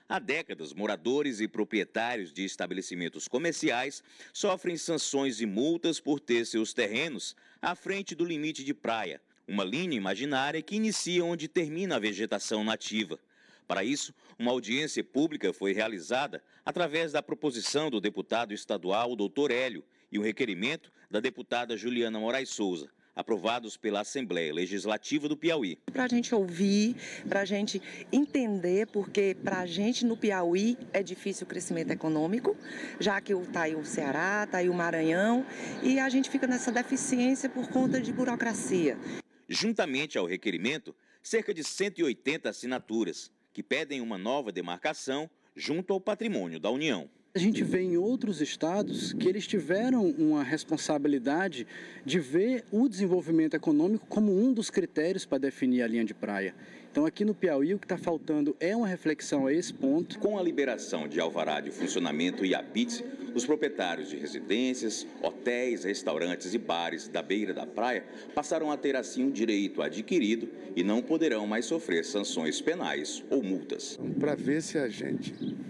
Há décadas, moradores e proprietários de estabelecimentos comerciais sofrem sanções e multas por ter seus terrenos à frente do limite de praia, uma linha imaginária que inicia onde termina a vegetação nativa. Para isso, uma audiência pública foi realizada através da proposição do deputado estadual Dr. Hélio e o requerimento da deputada Juliana Moraes Souza, aprovados pela Assembleia Legislativa do Piauí. Para a gente ouvir, para a gente entender, porque para a gente no Piauí é difícil o crescimento econômico, já que está aí o Ceará, está aí o Maranhão, e a gente fica nessa deficiência por conta de burocracia. Juntamente ao requerimento, cerca de 180 assinaturas, que pedem uma nova demarcação junto ao patrimônio da União. A gente vê em outros estados que eles tiveram uma responsabilidade de ver o desenvolvimento econômico como um dos critérios para definir a linha de praia. Então aqui no Piauí o que está faltando é uma reflexão a esse ponto. Com a liberação de alvará de funcionamento e apite, os proprietários de residências, hotéis, restaurantes e bares da beira da praia passaram a ter assim um direito adquirido e não poderão mais sofrer sanções penais ou multas. Para ver se a gente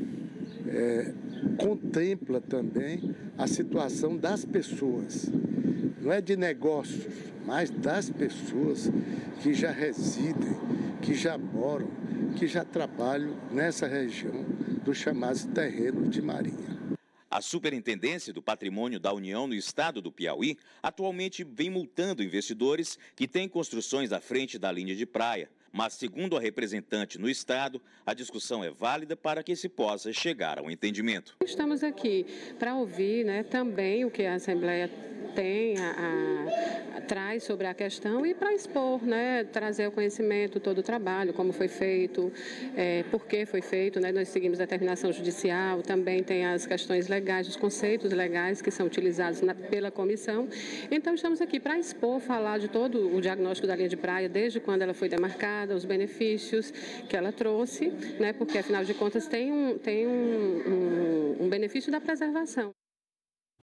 contempla também a situação das pessoas, não é de negócios, mas das pessoas que já residem, que já moram, que já trabalham nessa região dos chamados terrenos de marinha. A Superintendência do Patrimônio da União no estado do Piauí atualmente vem multando investidores que têm construções à frente da linha de praia. Mas, segundo a representante no estado, a discussão é válida para que se possa chegar a um entendimento. Estamos aqui para ouvir, também o que a Assembleia traz sobre a questão e para expor, trazer ao conhecimento todo o trabalho, como foi feito, por que foi feito, Nós seguimos a determinação judicial, também tem as questões legais, os conceitos legais que são utilizados pela comissão. Então, estamos aqui para expor, falar de todo o diagnóstico da linha de praia, desde quando ela foi demarcada, os benefícios que ela trouxe, porque, afinal de contas, tem um benefício da preservação.